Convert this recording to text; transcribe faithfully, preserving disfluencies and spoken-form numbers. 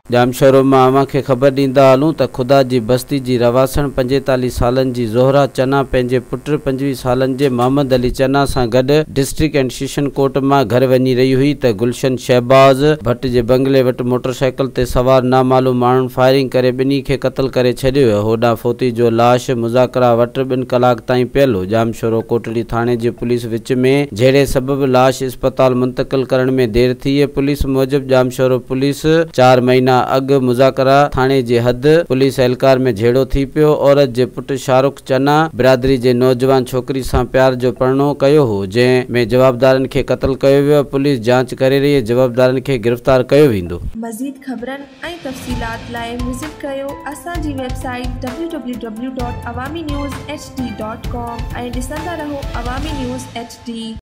जामशोरो मां अवां खे ख़बर ॾींदा हलूं त ख़ुदा जी बस्ती जी रवासण पंजेतालीह सालनि जी ज़ोहरा चना पंहिंजे पुट पंजवीह सालनि जे मोहम्मद अली चना सां गॾु डिस्ट्रिक्ट एंड सेशन कोर्ट मां घर वञी रही हुई त गुलशन शहबाज़ भट्ट जे बंगले वटि मोटरसाइकिल ते सवार नामालूम माण्हुनि फायरिंग करे ॿिन्ही खे क़त्ल करे छॾियो। होॾां फोती जो लाश मुज़ाकरा वटि ॿिनि कलाक ताईं पियल हो। जामशोरो कोटड़ी थाणे जी पुलिस विच में जहिड़े सबब लाश अस्पताल मुंतक़िल करण में देर थी। पुलिस मूजिब जामशोरो पुलिस चार महीना अग मुज़ाकरा थाने जे हद पुलिस एहलकार में झेड़ो थी पियो। औरत जे पुट शाहरुख चना बिरादरी जे नौजवान छोकरी सां प्यार जो परिणो कयो हो, जंहिं में जवाबदारनि खे क़त्ल कयो वियो। पुलिस जांच करे रही, जवाबदारनि खे गिरफ़्तार कयो वेंदो। मज़ीद ख़बरनि ऐं तफ़सीलात लाइ विज़िट कयो असांजी website W W W dot Awami news H D dot com ऐं ॾिसंदा रहो अवामी न्यूज़ एच डी।